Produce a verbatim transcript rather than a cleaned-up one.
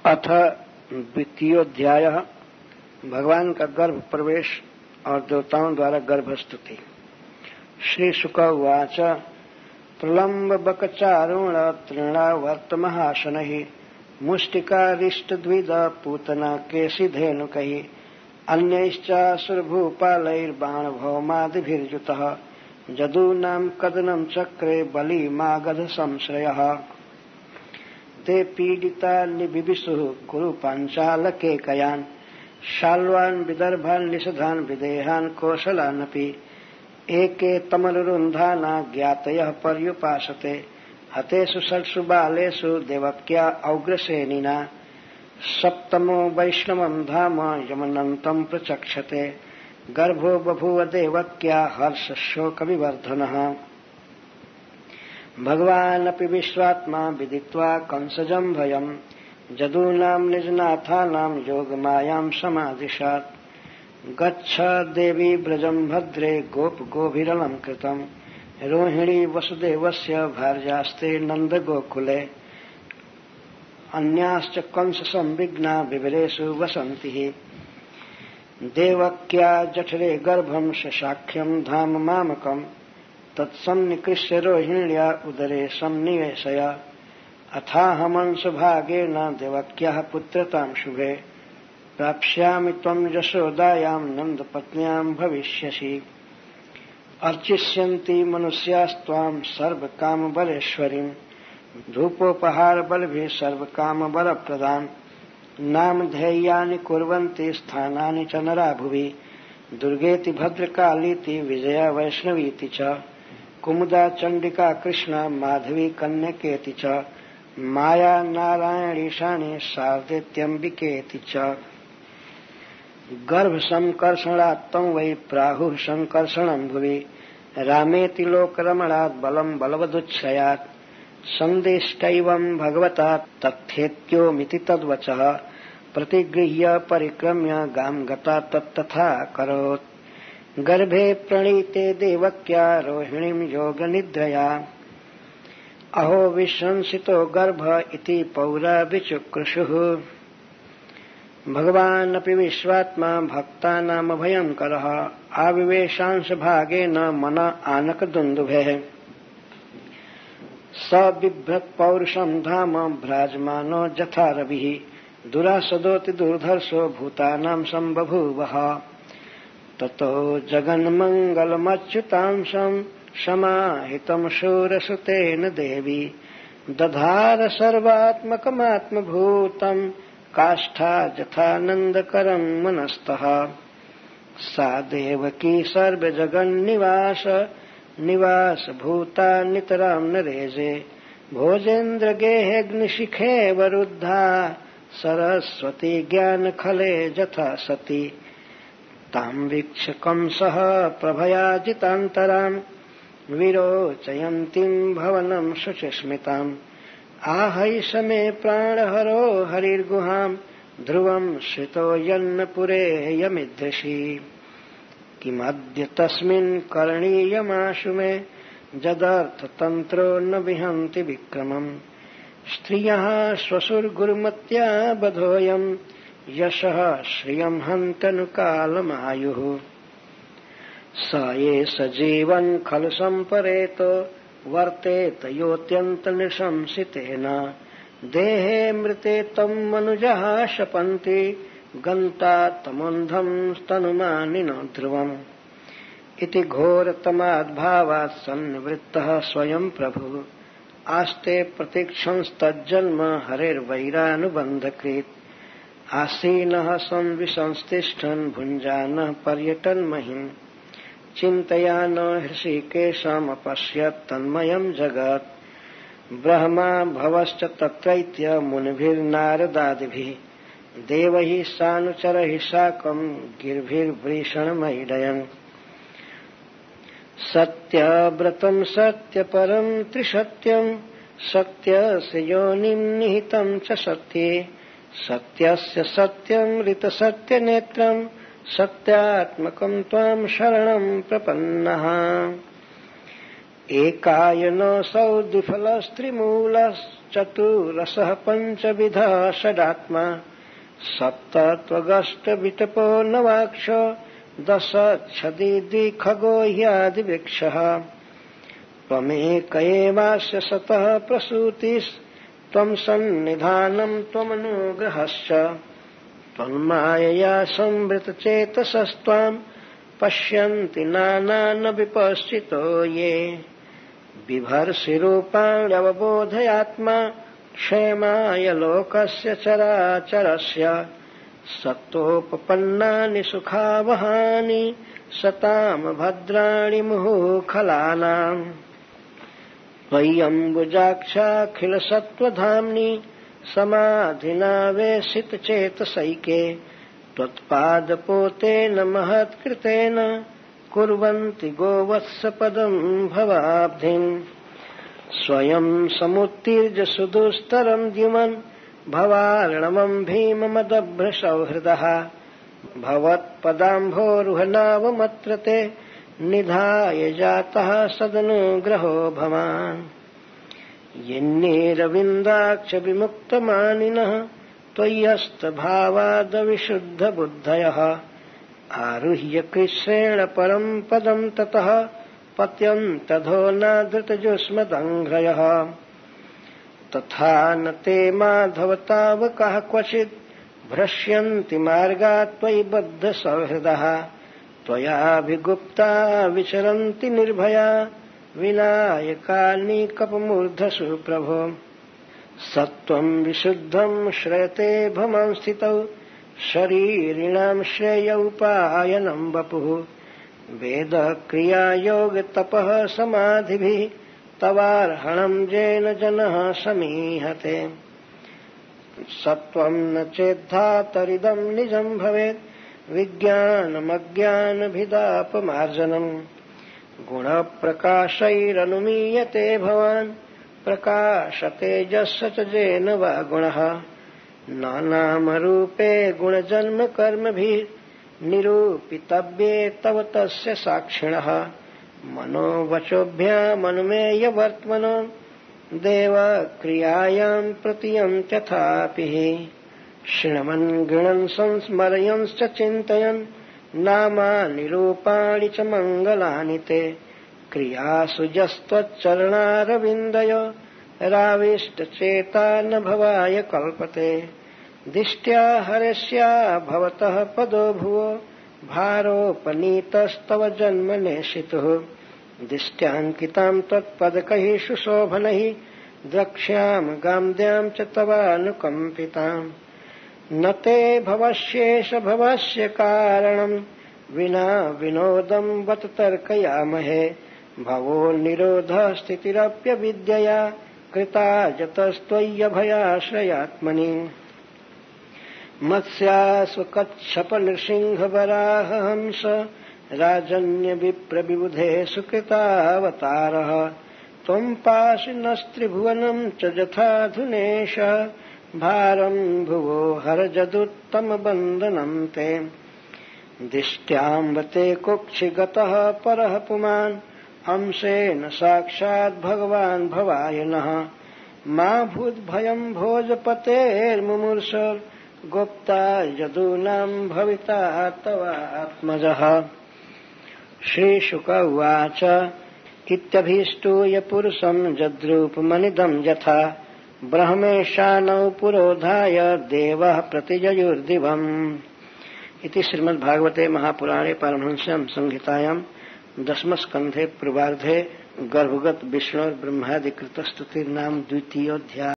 अथ द्वितीयोध्याय भगवान का गर्भ प्रवेश और देवताओं द्वारा गर्भस्तुति। श्री शुक उवाच प्रलम्ब बकचारुण तृणावर्त महाशनहि मुष्टिकारिष्टद्विद पूतना केशिधेनुकैः अन्यैश्चासुरभूपालैर्बाणभौमादिभिर्युतः जदूनां कदनं चक्रे बलिमागध संश्रयः। ते पीडिता निबिबिषुः कुरु पाञ्चालकेकयान् शाल्वान् विदर्भान् निषधान् विदेहान् कौशलानपि एके तमरुरुन्धाना ज्ञातयः पर्युपासते हतेषु षट्सु बालेषु देवक्या औग्रसेनिना सप्तमो वैष्णवं धाम यमनन्तं प्रचक्षते गर्भो बभूव देवक्या हर्षशोकविवर्धनः। भगवानपि विश्वात्मा विदित्वा कंसजं भयं जदूनां निजनाथानां योगमायां समादिशात्। गच्छ देवी व्रजं भद्रे गोप गोभिरलंकृतं रोहिणी वसुदेवस्य भार्यास्ते नन्दगोकुले अन्याश्च कंस संविघ्ना विविरेषु वसन्ति। देवक्या जठरे गर्भं शशाख्यं धाम मामकम् तत्सन्निकृष्य रोहिण्या उदरे संनिवेशय अथाहमंसभागेन देवक्याः पुत्रतां शुभे प्राप्स्यामि त्वं यशोदायां नन्दपत्न्यां भविष्यसि। अर्चिष्यन्ति मनुष्यास्त्वां सर्वकामबलेश्वरीं धूपोपहारबलभिः सर्वकामबलप्रदां नामधेयानि कुर्वन्ति स्थानानि च नरा भुवि दुर्गेति भद्रकालीति विजया वैष्णवीति च कुमुदा चंडिका कृष्णा माधवी कन्यकेति च माया नारायणीशानी शारदेत्यंबिकेति च। गर्भ संकर्षणात्तं वै प्राहुः संकर्षणं भुवि रामेति लोकरमणात् बलं बलवदुच्छयात् संदिष्टैवं भगवता तथ्येत्योमिति तद्वचः प्रतिगृह्य परिक्रम्य गां गता तत्तथा करोत्। गर्भे प्रणीते देवक्या रोहिणीं योगनिद्रया अहो विशंसितो गर्भ इति पौरा विचुकृषुः। भगवानपि विश्वात्मा भक्तानामभयंकरः आविवेशांश भागेन मन आनकदुन्दुभेः स बिभ्रत् पौरुषं धाम भ्राजमानो जथा रविः दुरासदोति दुर्धर्षो भूतानां सम्बभूवः। ततो जगन्मङ्गलमच्युतांशं समाहितं शूरसुतेन देवी दधार सर्वात्मकमात्मभूतं काष्ठा यथानन्दकरं मनस्तः। सा देवकी सर्वजगन्निवास निवास भूता नितरां नरेजे भोजेन्द्रगेहेऽग्निशिखे वरुद्धा सरस्वती ज्ञानखले यथा सती तां वीक्ष्य कंसः प्रभयाजितान्तरां विरोचयन्तीं भवनं शुचिस्मिताम् आहैष मे प्राणहरो हरिर्गुहां ध्रुवं श्रितो यन्नपुरे यमिदृशी किमद्य तस्मिन् करणीयमाशु मे जदर्थतन्त्रो न विहन्ति विक्रमम् स्त्रियः श्वशुर्गुरुमत्या बधोऽयं यशः श्रियं हन्तनुकालमायुः। स ये सजीवन् खलु सम्परेतो वर्तेत योऽत्यन्तनिशंसितेन देहे मृते तं मनुजः शपन्ति गन्ता तमोन्धं स्तनुमानिनो ध्रुवम् इति घोरतमाद्भावात् सन्निवृत्तः स्वयं प्रभुः आस्ते प्रतीक्षंस्तज्जन्म हरेर्वैरानुबन्धकृत् आसीनः संविसंस्तिष्ठन् भुञ्जानः पर्यटन्महिम् चिन्तयानो हृषीकेशमपश्यत् तन्मयं जगत् ब्रह्मा भवश्च तत्रैत्य मुनिभिर्नारदादिभिः देवैः सानुचरैः साकं गिर्भिर्वृषणमैडयन् सत्यव्रतं सत्यपरं त्रिसत्यं सत्यस्य योनिं निहितं च सत्ये सत्यस्य सत्यं ऋतसत्यनेत्रं सत्यात्मकं त्वां शरणं प्रपन्नः। एकायनोऽसौ द्विफलस्त्रिमूलश्चतुरसः पञ्चविधः षडात्मा सप्तत्वगष्टविटपो नवाक्षो दश छदि द्विखगो ह्यादिवृक्षः त्वमेक एवास्य सतः प्रसूतिस्त्वं सन्निधानं त्वमनुग्रहश्च त्वन्मायया संवृतचेतसस्त्वां पश्यन्ति नानान विपश्चितो ये बिभर्षिरूपाण्यवबोधयात्मा क्षेमाय लोकस्य चराचरस्य सत्तोपपन्नानि सुखावहानि सताम भद्राणि मुहुखलानाम् त्वय्यम्बुजाक्षाखिलसत्त्वधाम्नि समाधिना वेशितचेतसैके त्वत्पादपोतेन महत्कृतेन कुर्वन्ति गोवत्सपदम् भवाब्धिम् स्वयं समुत्तीर्य सुदुस्तरं द्युमन् भवार्णवम् भीममदभ्रसौहृदः भवत्पदाम्भोरुहनावमत्र ते निधाय जातः सदनुग्रहो भवान् यन्नेरविन्दाक्ष विमुक्तमानिनः त्वय्यस्तभावादविशुद्धबुद्धयः आरुह्य कृच्छ्रेण परं पदं ततः पत्यन्तधो नाधृतजुष्मदङ्घ्रयः तथा न ते माधव तावकः क्वचित् भ्रश्यन्ति मार्गात् त्वयि बद्धसौहृदः त्वयाभिगुप्ता विचरन्ति निर्भया विनायकानीकपमूर्धसु प्रभो सत्त्वं विशुद्धं श्रयते भमं स्थितौ शरीरिणां श्रेयोपायनं वपुः वेदक्रियायोगतपः समाधिभिः तवार्हणं येन जनः समीहते सत्त्वं न चेद्धातरिदं निजं भवेत् विज्ञानमज्ञानभिदापमार्जनम् गुणप्रकाशैरनुमीयते भवान् प्रकाशतेजस्य च येन वा गुणः नानामरूपे गुणजन्मकर्मभिः निरूपितव्ये तव तस्य साक्षिणः मनोवचोभ्यामनुमेयवर्त्मनो देवक्रियायां प्रतियन्त्यथापि शृण्वन् गृणन् संस्मरयंश्च चिन्तयन् नामानि रूपाणि च मङ्गलानि ते क्रियासु यस्त्वच्चरणारविन्दयो राविष्टचेता न भवाय कल्पते दिष्ट्या हरेष्या भवतः पदो भुवो भारोपनीतस्तव जन्मनेशितुः दिष्ट्याङ्कितां त्वत्पदकैः सुशोभनैः द्रक्ष्याम गाम्द्यां च तवानुकम्पिताम् न ते भवस्येष भवस्य कारणं विना विनोदं बत तर्कयामहे भवो निरोधः स्थितिरप्यविद्यया कृता जतस्त्वय्यभयाश्रयात्मनि मत्स्यास्वकच्छप नृसिंहवराहहंस राजन्यविप्रविबुधे सुकृतावतारः त्वं पाशिनस्त्रिभुवनं च यथाधुनेश भारं भुवो हरजदुत्तमबन्धनं ते दिष्ट्याम्बते कुक्षिगतः परः पुमान् अंशेन साक्षात् भगवान् भवायनः मा भूद्भयं भोजपतेर्मुमुर्ष गुप्ता यदूनां भविता तवात्मजः श्रीशुक उवाच इत्यभीष्टूय पुरुषं जद्रूपमनिदं यथा ब्रह्मेशानौ पुरोधाय देवः प्रतिजयुर्दिवम् इति श्रीमद्भागवते महापुराणे पारमहंस्यां संहितायां दशमस्कन्धे पूर्वार्धे गर्भगत विष्णोर्ब्रह्मादिकृतस्तुतिर्नाम द्वितीयोऽध्यायः।